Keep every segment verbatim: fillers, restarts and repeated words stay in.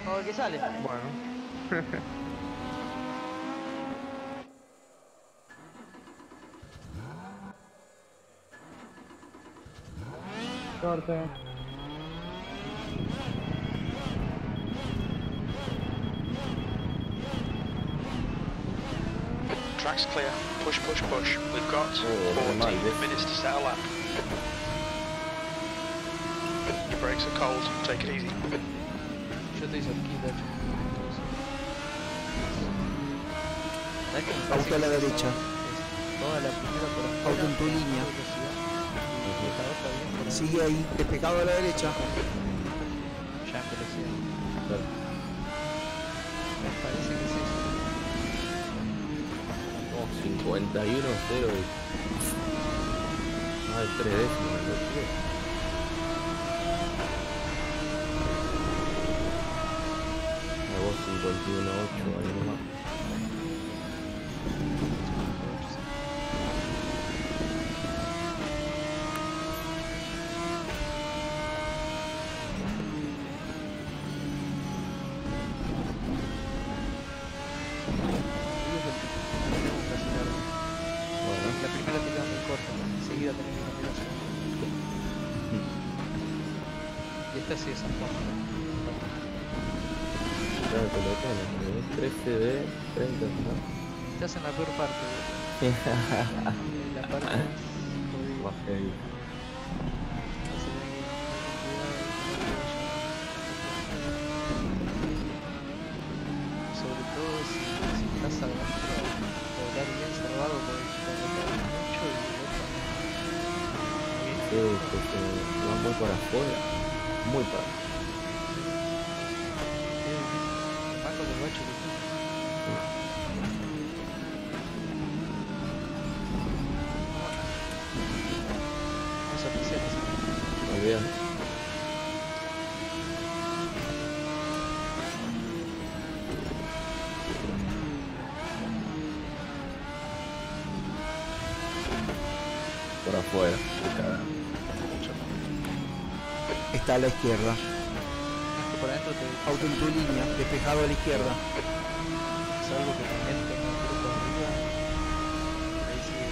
a ver qué sale. Bueno. Suerte. Track's clear. Push, push, push. We've got Oh, fourteen normal. minutes to set a lap. Your brakes are cold. Take it easy. Yo estoy cerquita. ¿Sabes qué me parece Auto a la que es derecha. eso? Es toda la primera por afuera, Auto en tu a línea. velocidad, y la otra bien por ahí. Sigue ahí, despegado a la derecha. Ya en velocidad. Claro. Me parece que es eso. Oh, cincuenta y uno cero. Más de tres décimas, ¿no? A vos cincuenta y uno ocho, ahí nomás. Bueno, La primera te queda muy corta, enseguida tenés que cambiar la segunda. Y esta sí es San Juan. claro, te lo tenés, trece de treinta, ¿no? Estás en la peor parte, boludo. En la parte más jodida. Más heavy. Así que hay que tener cuidado y sobre todo si, si estás adentro, lograr bien cerrado porque cuando caes mucho y el otro no. Sí, que se va muy para afuera. Muy para afuera. Más con el bacho que tiene. Eso te sé, Olvídate. Por afuera, qué cagada. Está a la izquierda. por adentro te Auto en tu línea, despejado a la izquierda. es algo que también tengo un grupo de arriba. Ahí sí.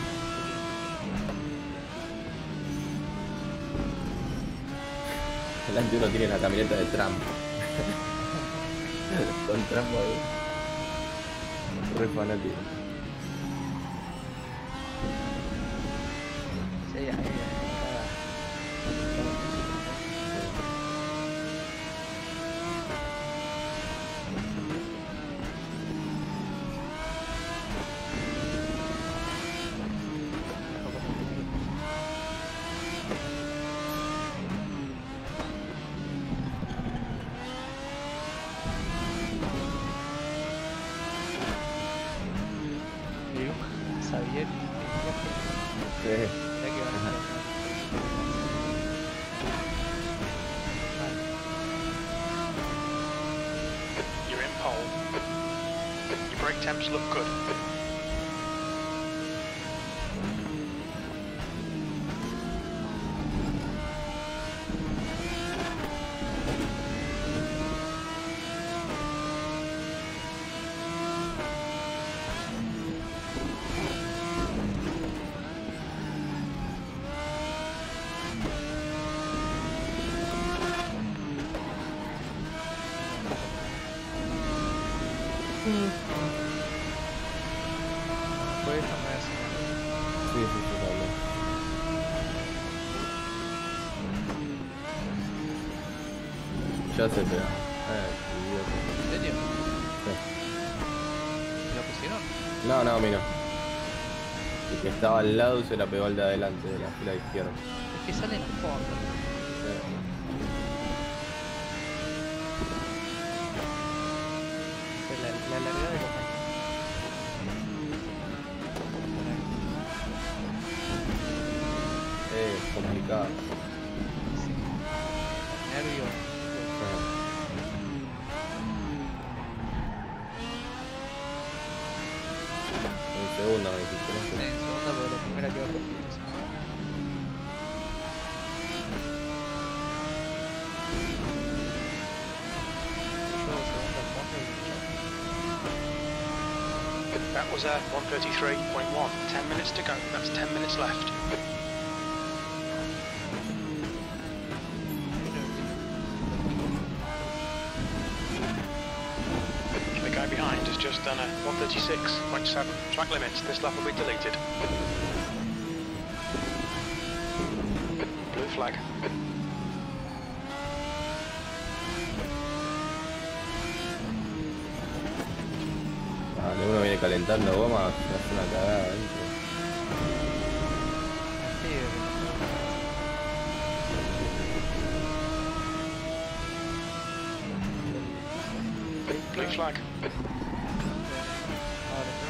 Delante uno tiene la camioneta de Trump. Con Trump ahí. Re fanático. Sí, ahí, ahí, cada, cada Xavier y Sí. mirá que van a estar. You're in pole. Your brake temps look good. Pues esta me hace. Sí, sí, sí, dale. Ya se pega. Eh, idiota. ¿En serio? Sí. ¿La pusieron? No, no, mira. El que estaba al lado se la pegó al de adelante de la fila izquierda. Es que sale en el fondo. Fue la, la largada de los Eh, es complicado. sí. Nervio. En segunda me dijiste, ¿no? Sí, en segunda porque la primera quedó cortita. Sí. Yo That was a one thirty-three point one. ten minutes to go. That's ten minutes left. The guy behind has just done a one thirty-six point seven. Track limits. This lap will be deleted. Blue flag. Vale, uno viene calentando goma, hace una cagada adentro. Así de Blue flag. Ahora entró.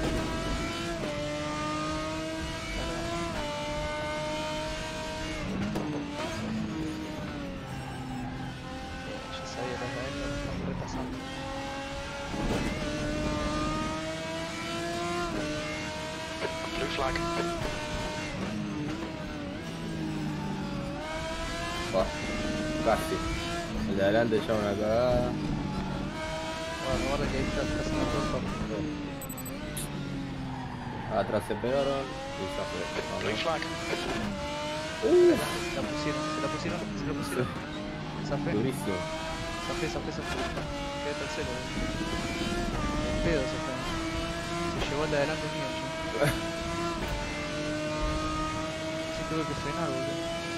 Ya sabía las de él, pero estamos repasando. Blue flag. Buah, casi. El de adelante ya una cagada. Bueno, guarda que ahí está pasando todo el partido. Atrás se pegaron y ya fue. Blue flag. La pusieron, se la pusieron, se la pusieron. Zafé, Durísimo. zafé, zafé, zafé. Quedé tercero. El pedo se fue. Se llevó el de adelante mío, yo. Sí tuve que frenar, boludo.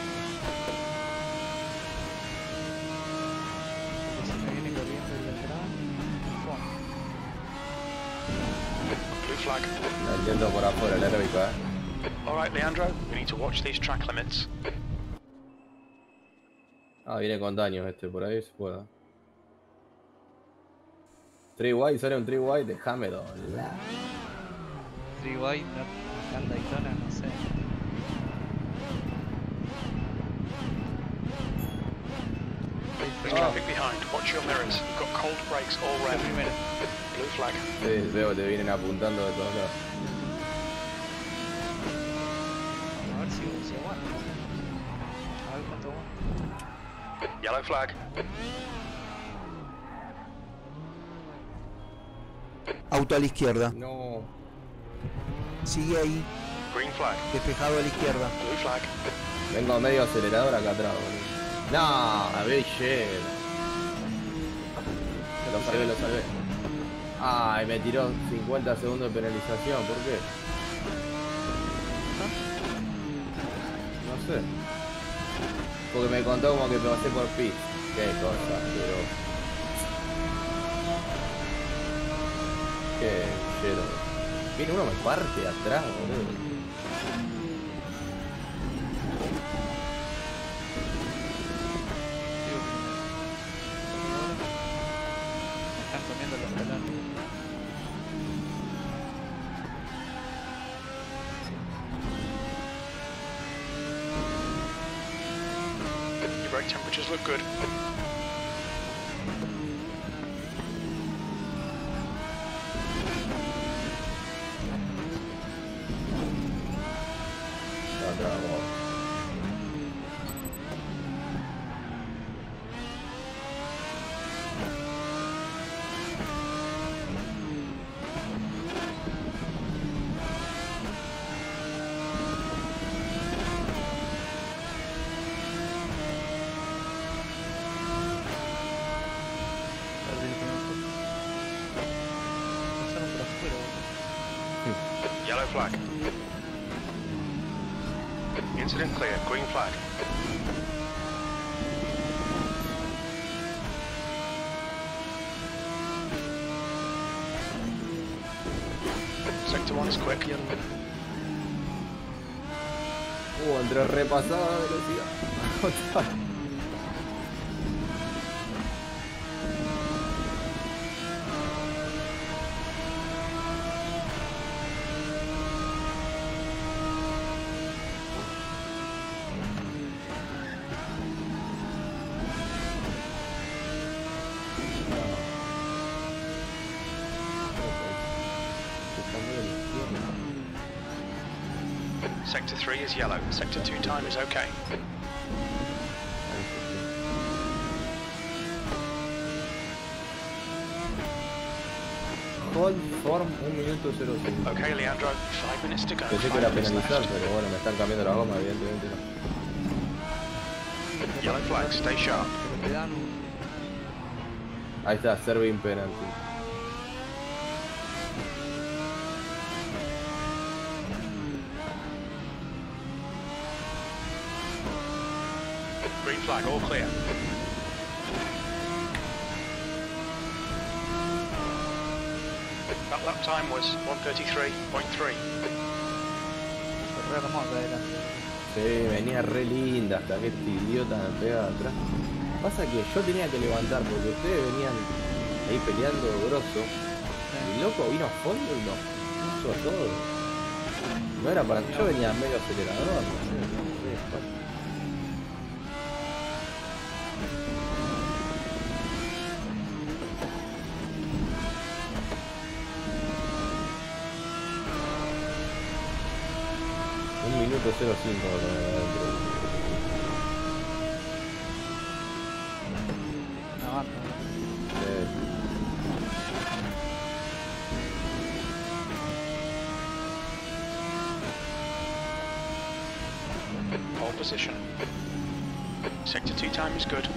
Porque si me viene corriendo el de atrás, ¡fum! Blue flag. La intento por afuera, el aeróbico, eh. Alright, Leandro, we need to watch these track limits. Ah, viene con daños este, por ahí se pueda. tres white, sale un tres white, déjamelo. Three White, no, acá en Daytona, no sé. There's traffic behind. Watch your mirrors. You've got cold brakes all La red. primera. Blue flag. Sí, veo que te vienen apuntando de todos lados. A ver si, si aguanta. A ver cuánto aguanta. Yellow flag. Auto a la izquierda. No. Sigue ahí. Green flag. Despejado a la izquierda. Blue flag. Vengo medio acelerador acá atrás, boludo. No, a ver, shit. Lo salvé, lo salvé. Ay, me tiró cincuenta segundos de penalización, ¿por qué? No sé. Porque me contó como que pasé por pit. Qué cosa, pero... Qué chero. Viene uno me parte atrás, boludo. Digo que me están comiendo los pelones. Your brake temperatures look good. Atrás, vos. Perdí el primer turno. Pasaron por afuera, boludo. Yellow flag. Incident clear. Green flag. Sector one's quick. Uh, entre repasada la velocidad. Sector three is yellow. Sector two time is okay. hold form un minuto cero cinco. Okay, Leandro, five minutes to go. Pensé que Five era minutes penalizar, left. pero bueno, me están cambiando la goma, evidentemente no. Yellow flag, stay sharp. Pero te dan un... Ahí está, serving penalty. Green flag, all clear. That lap time was one thirty-three point three. re hermoso adelante. Sí, venía re linda hasta que este idiota me pega de atrás. Pasa que yo tenía que levantar porque ustedes venían ahí peleando grosso. Y el loco vino a fondo y nos puso todo. No era para... Yo venía medio acelerador, no sé, no sé, después. Un minuto cero cinco adentro. Una banda. Eh, Pole position. Sector two time is good.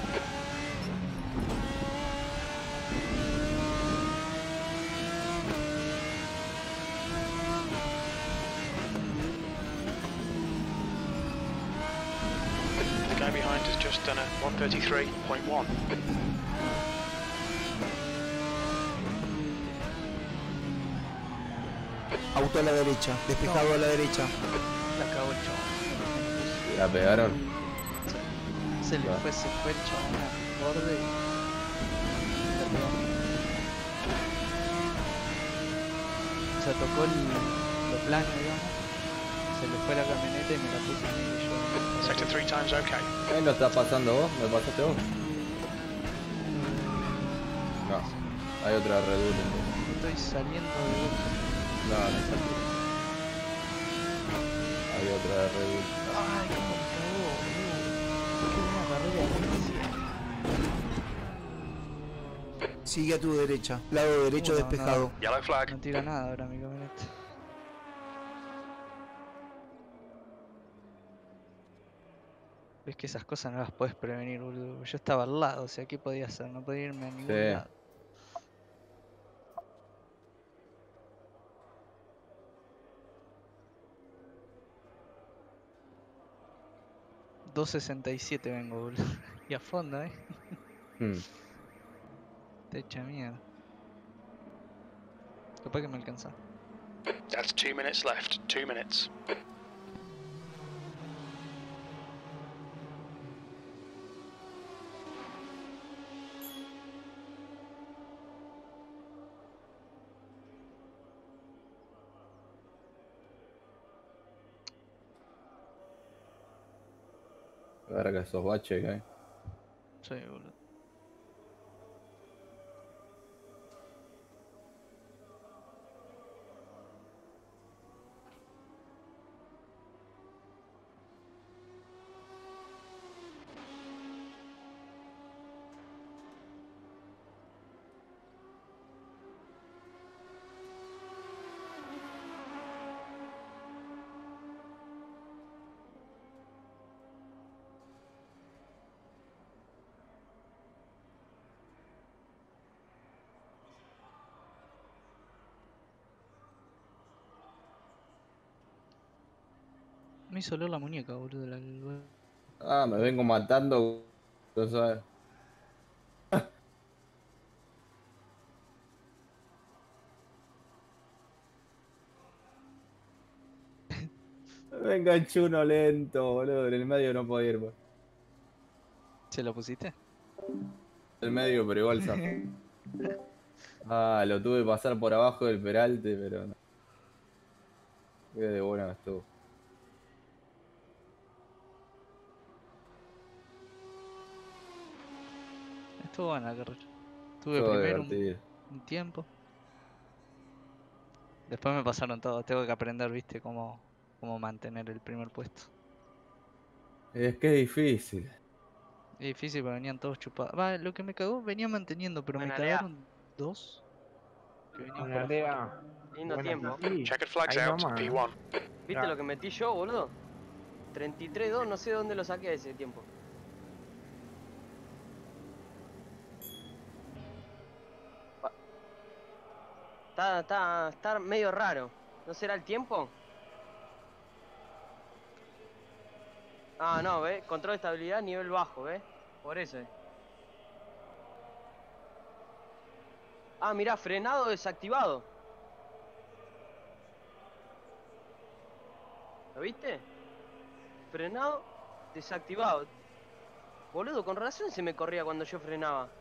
The guy behind has just done a one thirty-three point one. Auto a la derecha, despejado a la derecha. La cagó el chabón. la pegaron. Se le Ah. fue, se fue el chabón al borde y... la pegó. O sea, tocó el, lo plano, digamos. Se le fue la camioneta y me la puse a mí y yo... Sector three times okay. Ahí no estás pasando vos, ¿me pasaste vos? No, hay otra Red Bull entonces. Estoy saliendo de... No, no está aquí. Hay otra Red Bull. Ay, cómo me cagó, boludo. Qué buena carrera que hice. Sigue a tu derecha, lado derecho Uh, no, despejado. Yellow flag. No tira nada ahora mi camioneta. Ves que esas cosas no las puedes prevenir, boludo. Yo estaba al lado, o sea, ¿qué podía hacer? No podía irme a ningún Sí. lado. dos sesenta y siete vengo, boludo. Y a fondo, eh. Hmm. Te echa mierda. Capaz que me alcanza. That's two minutes left. Two minutes. Verga, esos baches que hay. Sí, boludo. Me hizo leer la muñeca, boludo. La... el- Ah, me vengo matando. No sabes. Me enganché uno lento, boludo. En el medio no podía ir, pues. ¿Se lo pusiste? En el medio, pero igual zafé. Ah, lo tuve que pasar por abajo del peralte, pero no. Qué de buena estuvo. Estuvo buena la carrera. Tuve Estuvo primero un, divertido. un tiempo. Después me pasaron todo. Tengo que aprender, viste, cómo, cómo mantener el primer puesto. Es que es difícil. Es difícil porque venían todos chupados. Va, lo que me cagó venía manteniendo, pero me Buena, Lea. cagaron dos. que venía Con para arriba. Lindo Bueno, tiempo. sí. Checkered flags Ahí out, nomás. P one. ¿Viste lo que metí yo, boludo? treinta y tres dos, no sé de dónde lo saqué a ese tiempo. Pa- Está, está, está medio raro. ¿No será el tiempo? Ah, no, ¿ves? Control de estabilidad, nivel bajo, ¿ves? Por eso. eh. Ah, mirá, frenado desactivado. ¿Lo viste? Frenado desactivado. Boludo, con razón se me corría cuando yo frenaba.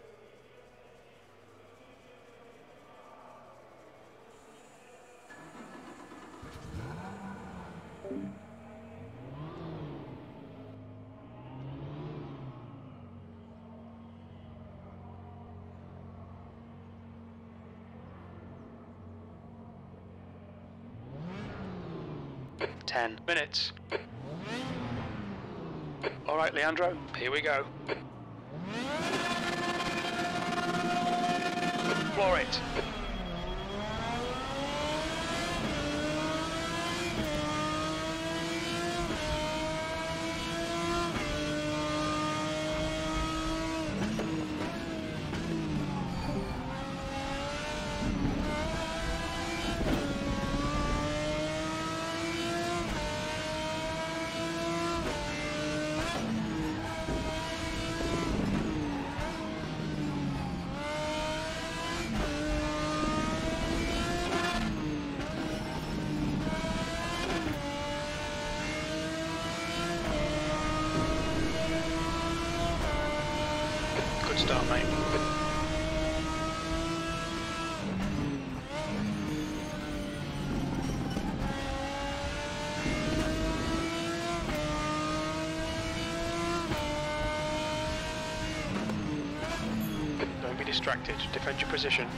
Ten minutes. Alright, Leandro, here we go. Floor it. Good start, mate. Don't be distracted. Defend your position.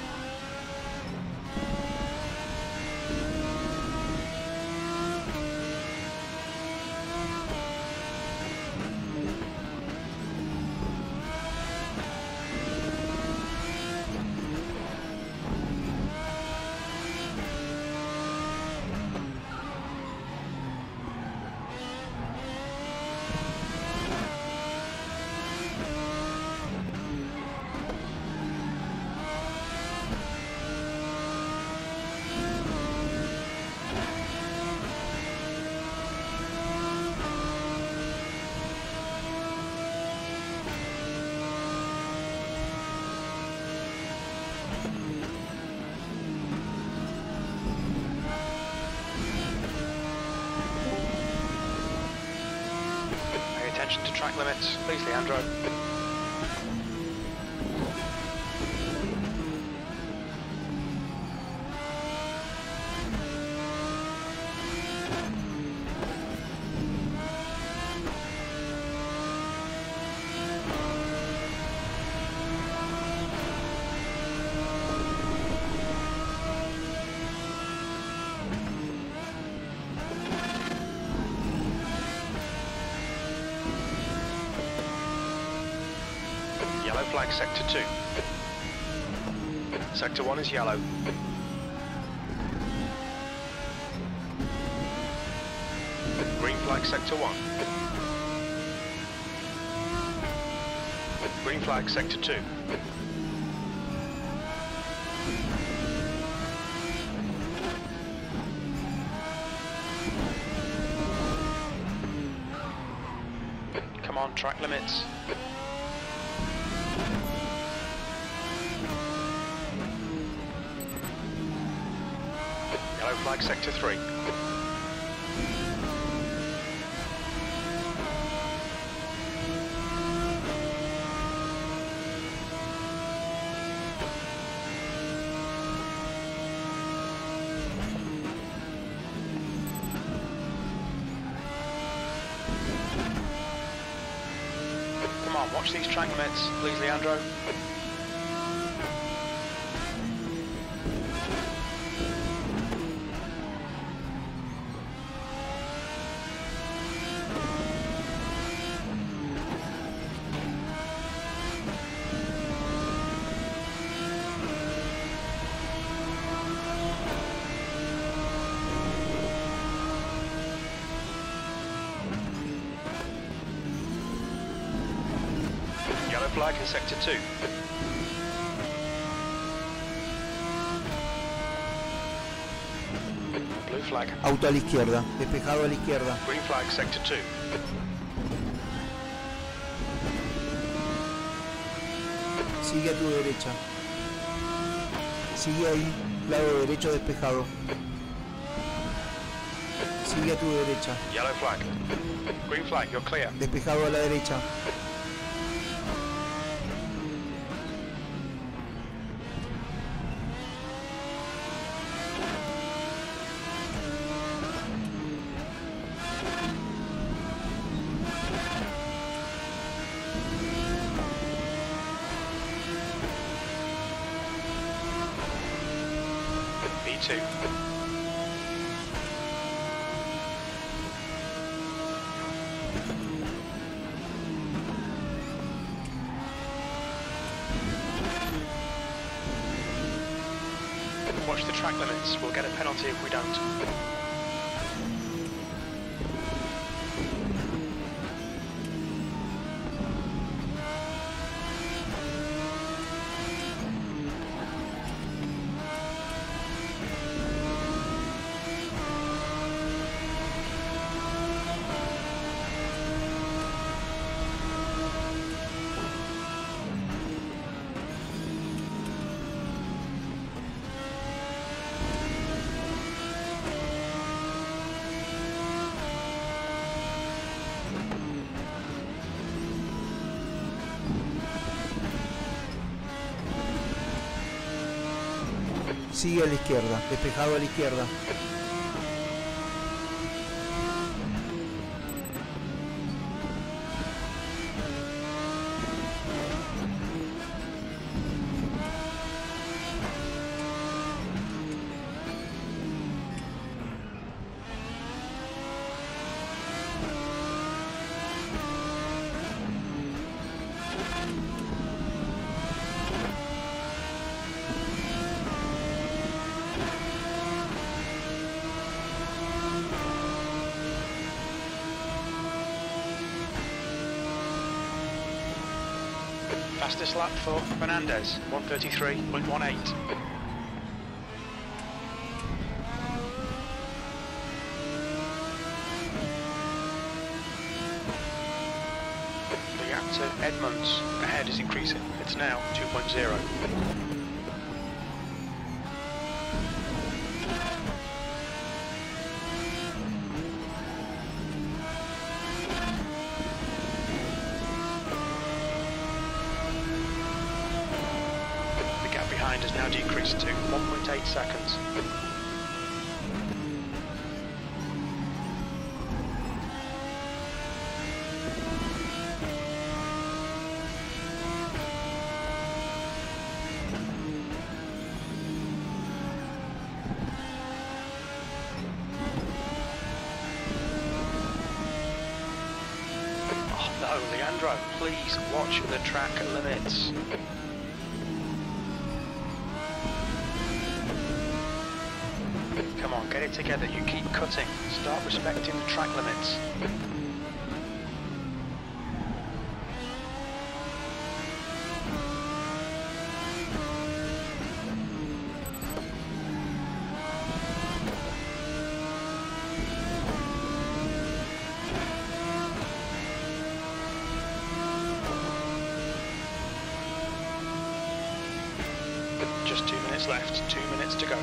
Pay attention to track limits, please, Leandro. Yellow flag sector two. Sector one is yellow. Green flag sector one. Green flag sector two. Come on, track limits. Yellow flag sector three. Come on, watch these track limits, please, Leandro. Yellow flag in sector two. Blue flag. Auto a la izquierda. Despejado a la izquierda. Green flag sector two. Sigue a tu derecha. Sigue ahí. Lado derecho despejado. Sigue a tu derecha. Yellow flag. Green flag, you're clear. Despejado a la derecha. B two. Watch the track limits. We'll get a penalty if we don't. Sigue a la izquierda. Despejado a la izquierda. Fastest lap for Fernandez, one thirty-three point one eight. The gap to Edmonds ahead is increasing. It's now two point zero. Has now decreased to one point eight seconds. Oh no, Leandro, please watch the track limits. Come on, get it together, you keep cutting. Start respecting the track limits. Just two minutes left, two minutes to go.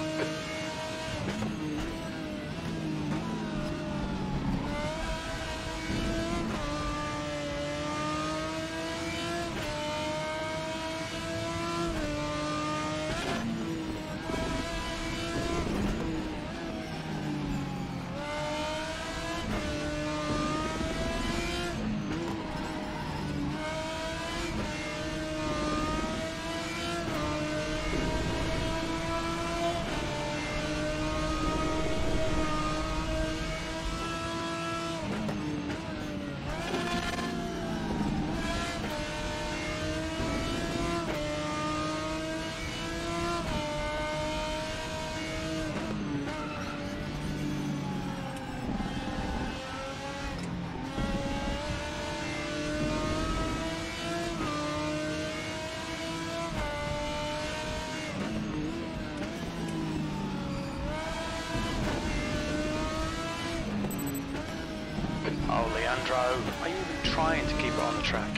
Leandro. Are you even trying to keep it on the track?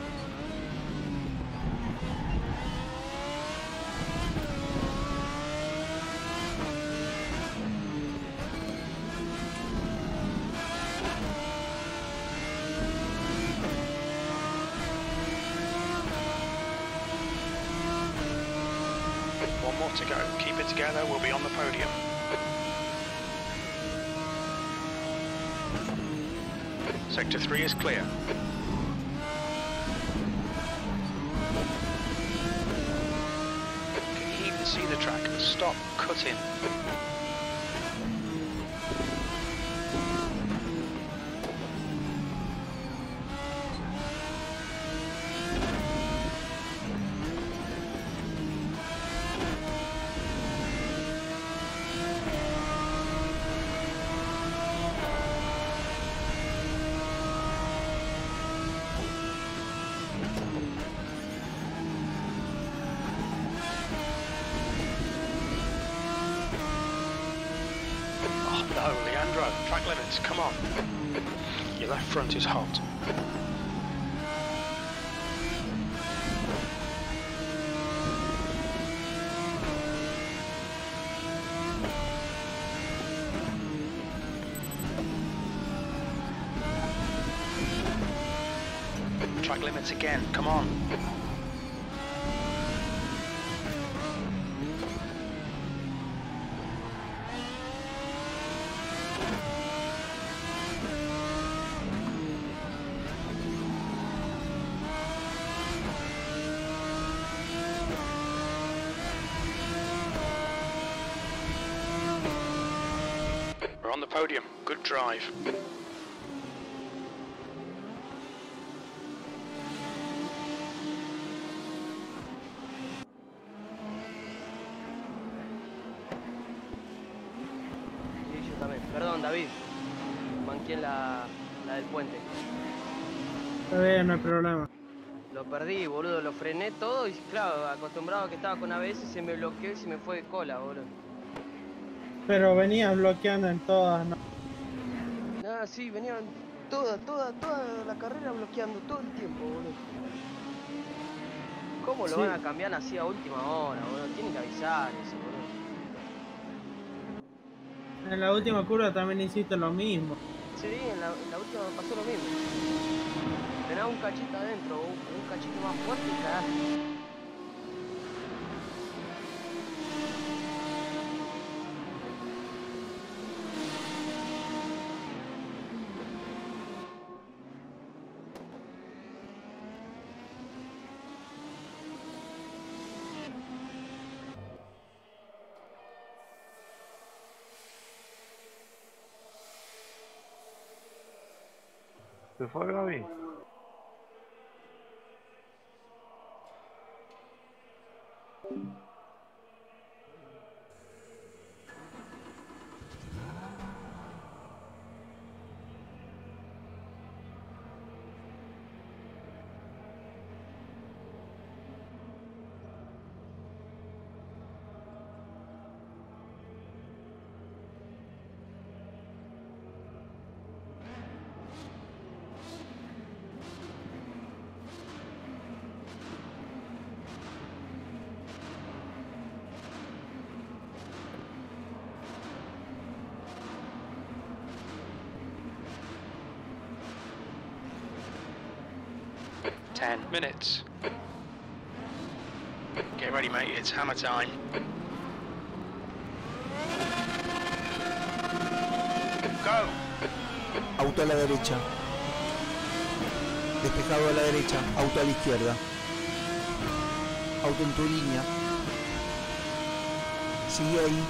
One more to go. Keep it together, we'll be on the podium. Sector three is clear. Can you even see the track? Stop cutting. No, Leandro, track limits, come on. Your left front is hot. Track limits again, come on. We're on the podium. Good drive. Sí, yo también. Perdón, David. Manqué en la, la del puente. Está bien, no hay problema. Lo perdí, boludo. Lo frené todo y, claro, acostumbrado a que estaba con A B S, se me bloqueó y se me fue de cola, boludo. Pero venías bloqueando en todas, ¿no? Ah, sí, venían toda, toda, toda la carrera bloqueando todo el tiempo, boludo. ¿Cómo lo Sí. van a cambiar así a última hora, boludo? Tienen que avisar eso, boludo. En la última curva también hiciste lo mismo. Sí, en la, en la última me pasó lo mismo. Tenía un cachito adentro, un, un cachito más fuerte y cagaste. ¿Se fue Gaby? Ten minutes. Get ready, mate. It's hammer time. Go. Auto a la derecha. Despejado a la derecha. Auto a la izquierda. Auto en tu línea. Sigue ahí.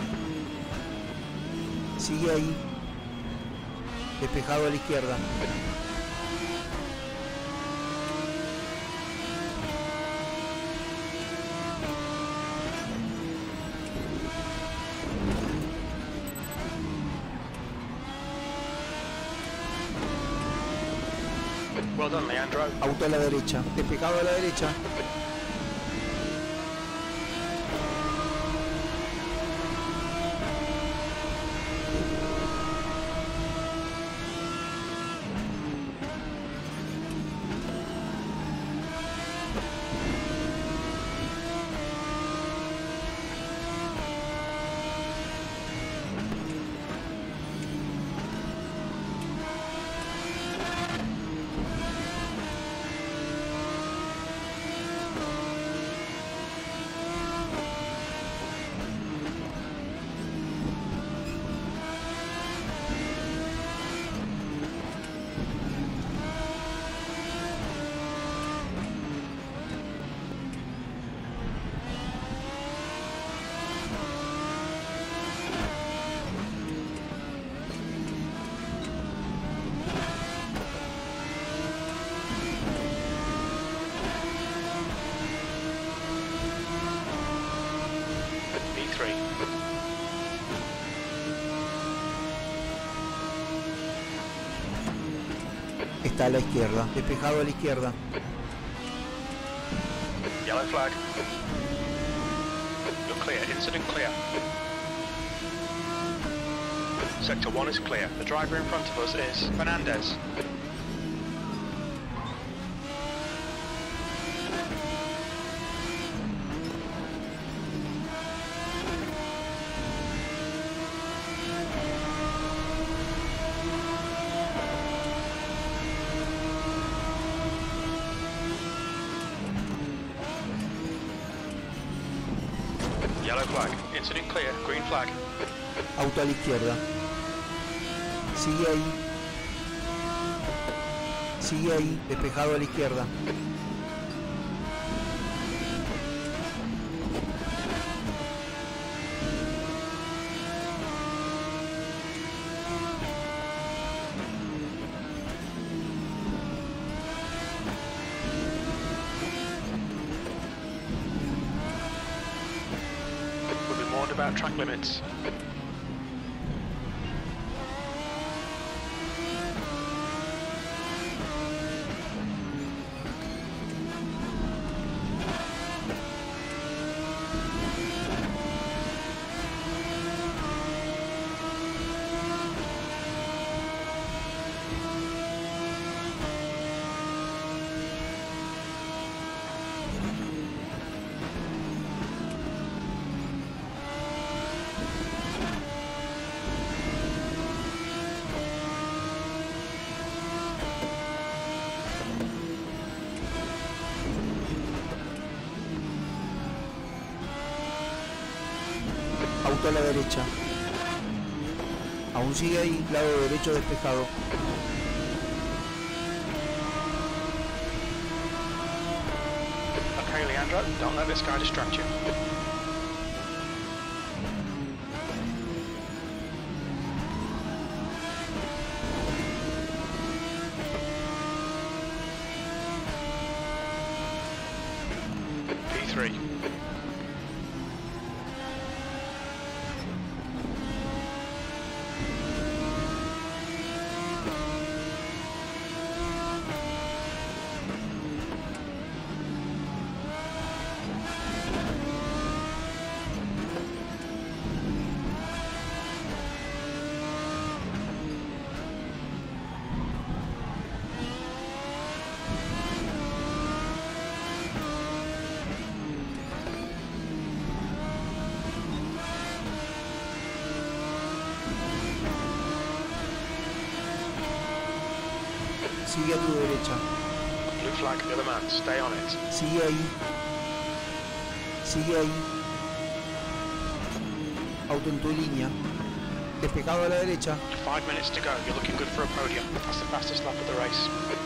Sigue ahí. Despejado a la izquierda. Well done, Leandro. Auto a la derecha. Despejado a la derecha. Vuelta a la izquierda. Despejado a la izquierda. Yellow flag. You're clear. Incident clear. Sector one is clear. The driver in front of us is Fernandez. Yellow flag. Incident clear. Green flag. Auto a la izquierda. Sigue ahí. Sigue ahí. Despejado a la izquierda. We've been warned about track limits. Auto a la derecha. Aún sigue ahí, lado derecho despejado. Okay, Leandro, don't let this guy distract you. P three. Sigue a tu derecha. Blue flag, the other man, stay on it. Sigue ahí. Sigue ahí. Auto en tu línea. Despejado a la derecha. Five minutes to go, you're looking good for a podium. That's the fastest lap of the race.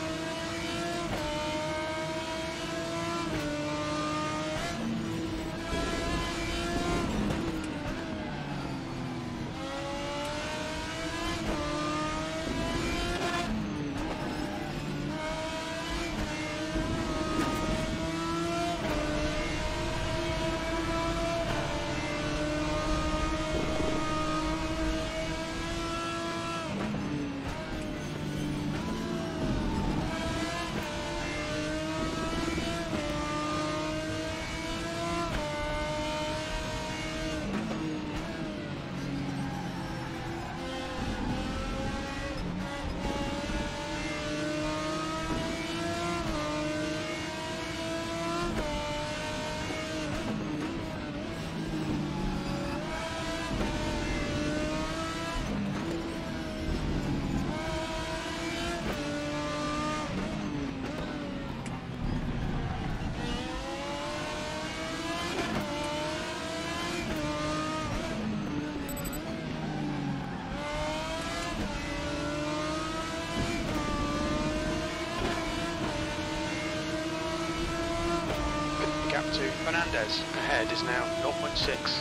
Gap to Fernandez ahead is now zero point six.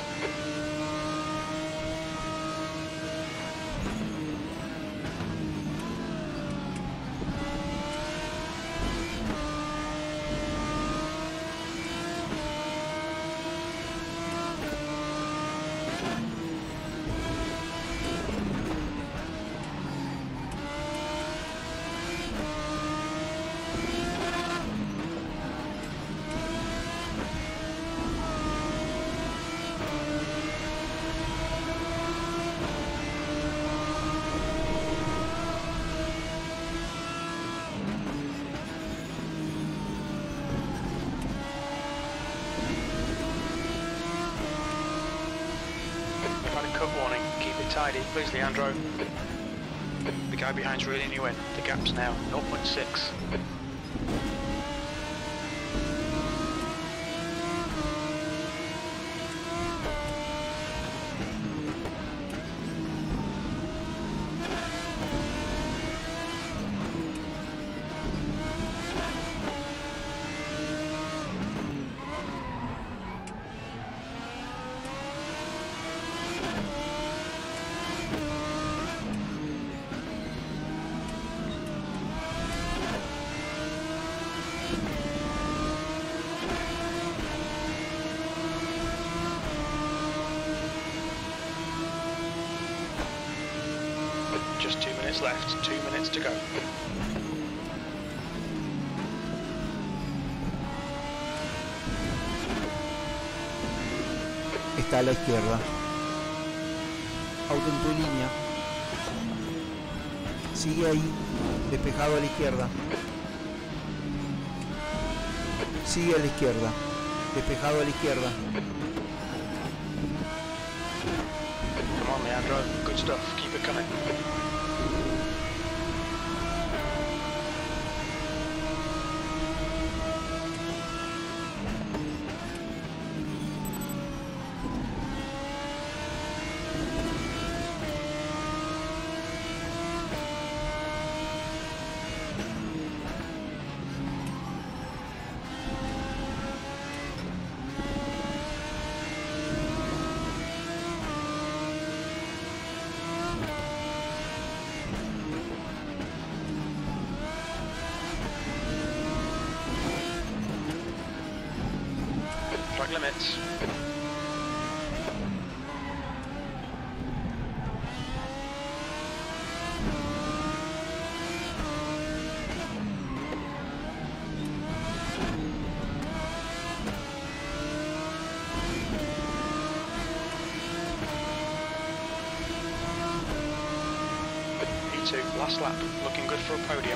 cut warning. Keep it tidy, please, Leandro. The guy behind's reeling you in. The gap's now zero point six. Just two minutes left, two minutes to go. Está a la izquierda. Auto en tu línea. Sigue ahí. Despejado a la izquierda. Sigue a la izquierda. Despejado a la izquierda. Come on, Leandro. Good stuff. Keep it coming. Track limits. P two, last lap, looking good for a podium.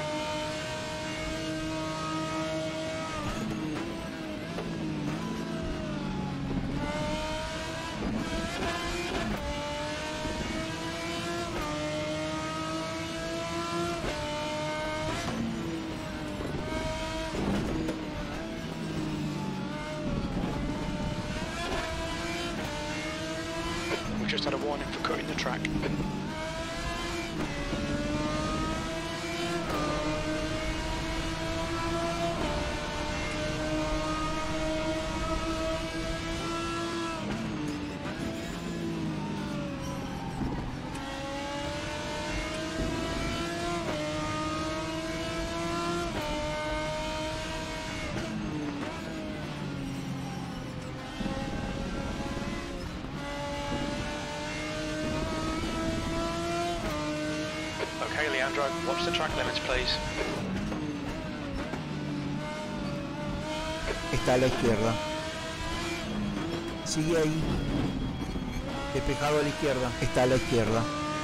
We've just had a warning for cutting the track. Okay, Leandro, watch the track limits, please. Está a la izquierda. Sigue ahí. Despejado a la izquierda. Está a la izquierda.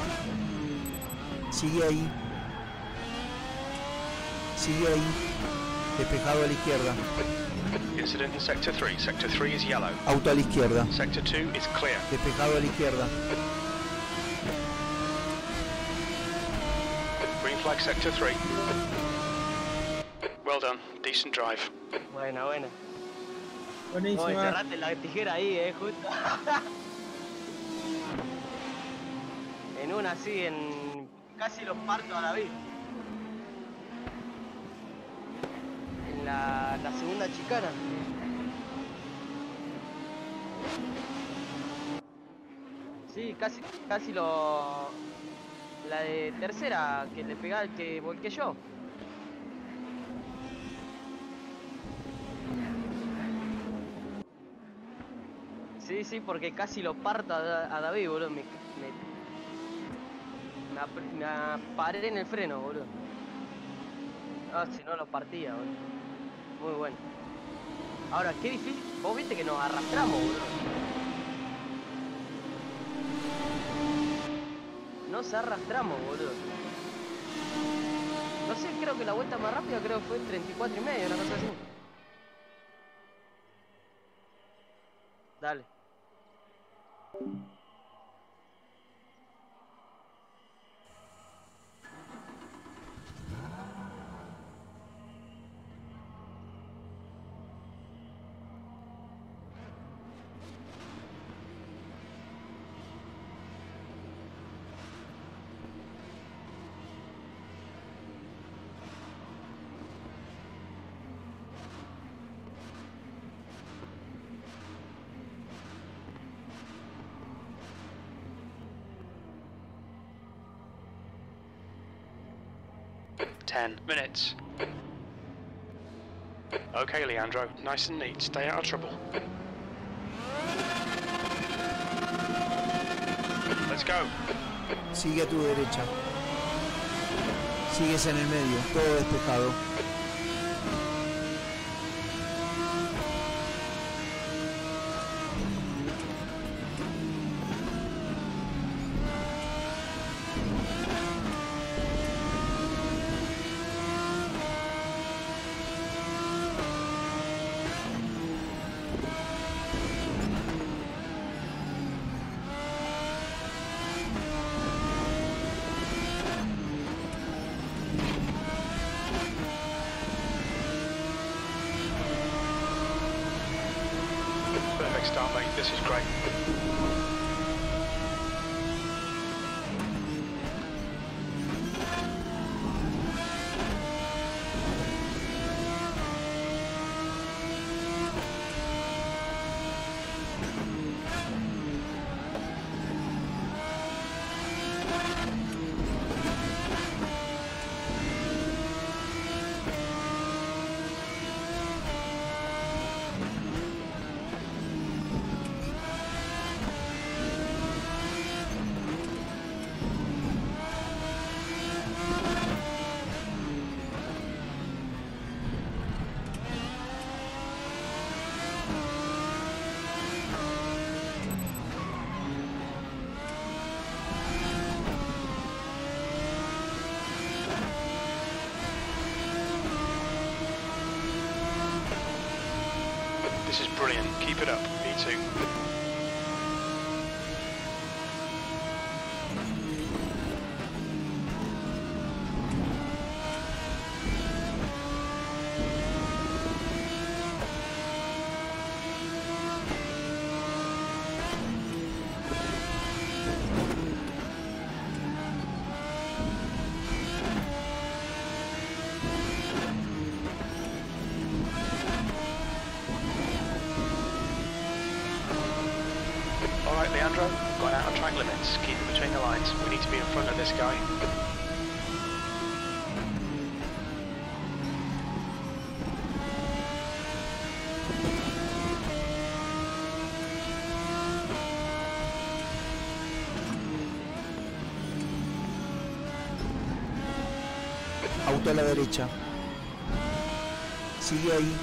Sigue ahí. Sigue ahí. Despejado a la izquierda. Incident in Sector three. Sector three is yellow. Auto a la izquierda. Sector two is clear. Despejado a la izquierda. Green flag Sector three. Well done. Decent drive. Buena, buena. No, Buenísima. encerrate la tijera ahí, eh, justo. En una así, en... casi los parto a la vez. En la, la segunda chicana. Sí, casi, casi lo... La de tercera, que le pegaba, que volqué yo. Sí, sí, porque casi lo parto a, Da- a David, boludo. Me, me, me, ap- me ap- paré en el freno, boludo. Ah, si no lo partía, boludo. Muy bueno. Ahora, qué difícil. Vos viste que nos arrastramos, boludo. Nos arrastramos, boludo. No sé, creo que la vuelta más rápida creo que fue en treinta y cuatro y medio, una cosa así. Dale. ten minutes. Okay, Leandro, nice and neat, stay out of trouble. Let's go. Sigue a tu derecha. Sigues en el medio, todo despejado. Perfect start, mate, this is great. This is brilliant, keep it up, me too. Alright Leandro, gone out on track limits, keep it between the lines, we need to be in front of this guy. Auto a la derecha. Sigue ahí.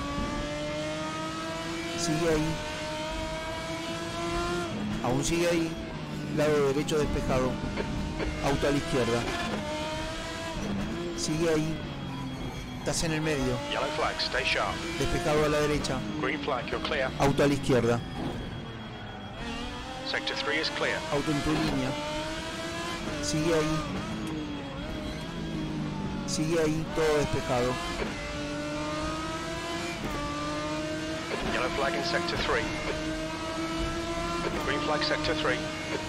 Sigue ahí. Aún sigue ahí. Lado derecho despejado. Auto a la izquierda. Sigue ahí. Estás en el medio. Yellow flag, stay sharp. Despejado a la derecha. Green flag, you're clear. Auto a la izquierda. Sector three is clear. Auto en tu línea. Sigue ahí. Sigue ahí, todo despejado. Yellow flag in sector three. Green flag sector three.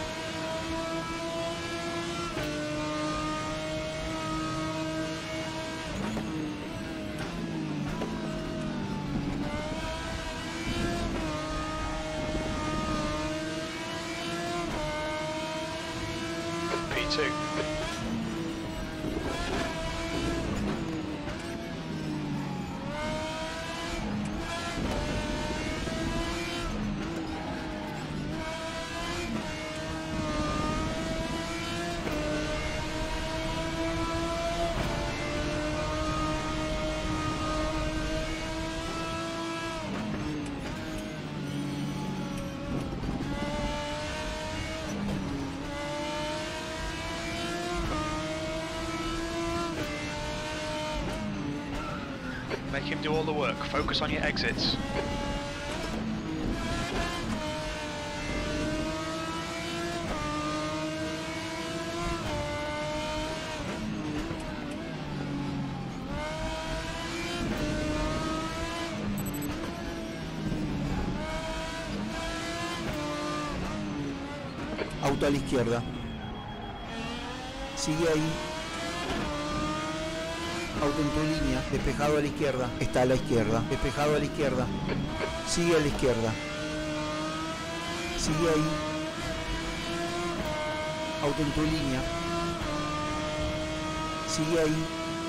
P two. Make him do all the work. Focus on your exits. Auto a la izquierda. Sigue ahí. Auto en tu línea, despejado a la izquierda, está a la izquierda, despejado a la izquierda, sigue a la izquierda, sigue ahí, auto en tu línea, sigue ahí,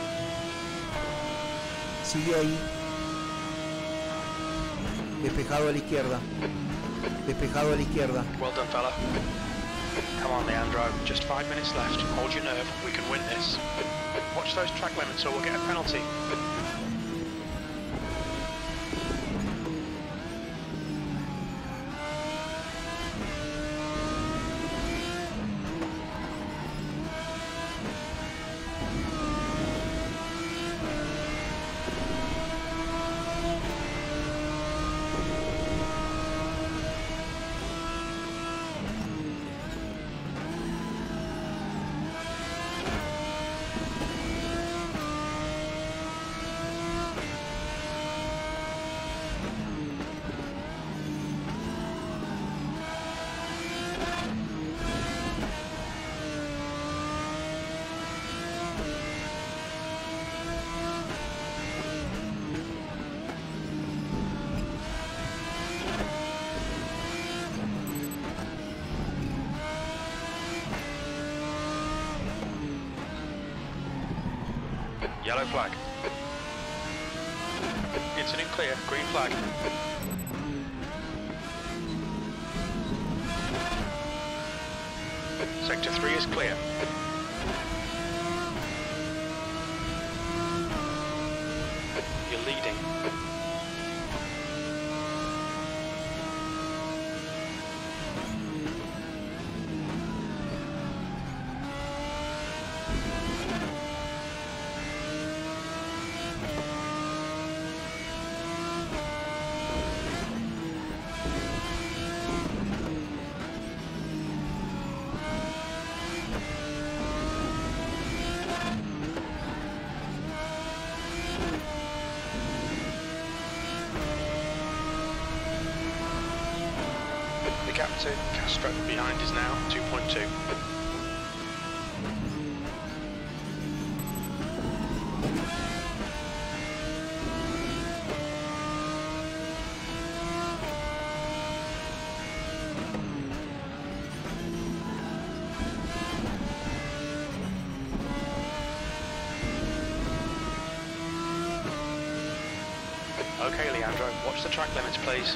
Sigue ahí. Despejado a la izquierda. Despejado a la izquierda. Well done, fella. Come on, Leandro. Just five minutes left. Hold your nerve. We can win this. Watch those track limits or we'll get a penalty. Yellow flag. Incident clear. Green flag. Sector three is clear. You're leading. The gap to Castro behind is now two point two. Okay, Leandro, watch the track limits, please.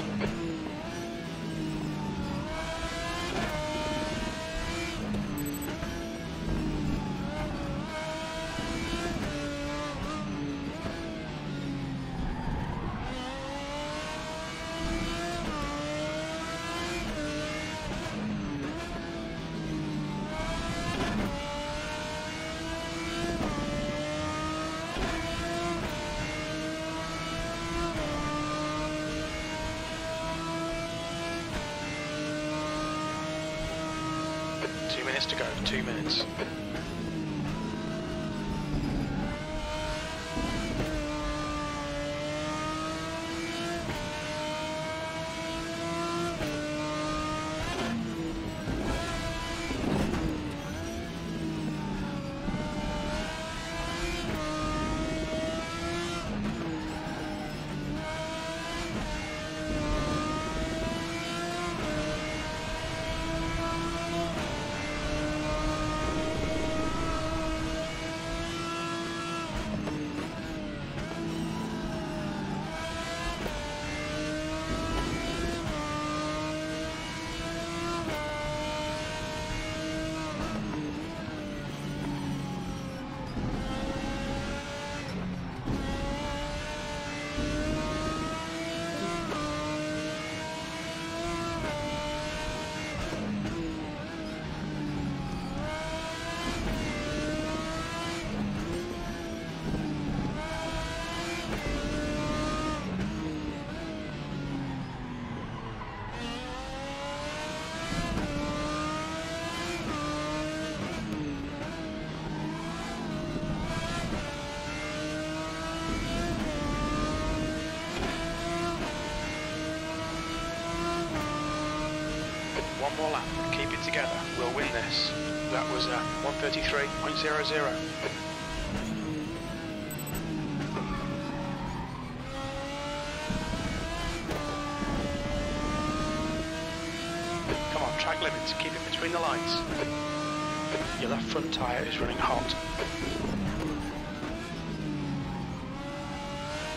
Two minutes to go, two minutes. One more lap, keep it together, we'll win this. That was uh, one thirty-three point zero zero. Come on, track limits, keep it between the lines. Your left front tyre is running hot.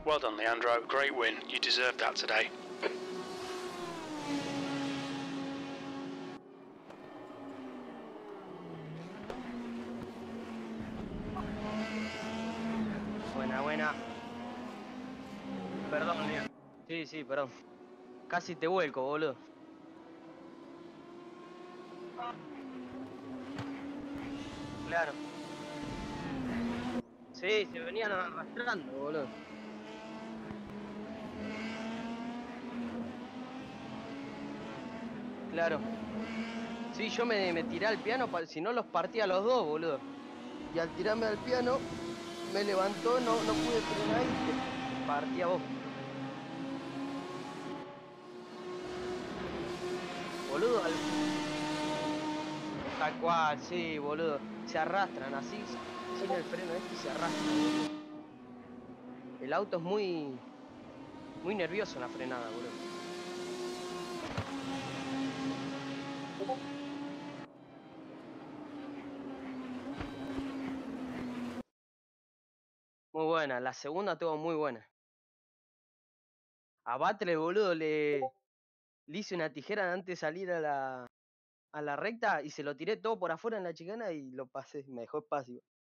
Well done, Leandro. Great win. You deserved that today. Buena, buena. Perdón, Leo. Sí, sí, perdón. Casi te vuelco, boludo. Claro. Sí, se venían arrastrando, boludo. Claro. Sí, yo me, me tiré al piano, pa- si no los partía a los dos, boludo. Y al tirarme al piano, me levantó, no, no pude frenar y te partí a vos. Boludo, al... tal cual, sí, boludo. Se arrastran así, sin el freno este y se arrastran, boludo. El auto es muy, muy nervioso en la frenada, boludo. Muy buena, la segunda estuvo muy buena. A Butler, boludo, le, le hice una tijera antes de salir a la, a la recta y se lo tiré todo por afuera en la chicana y lo pasé, me dejó espacio.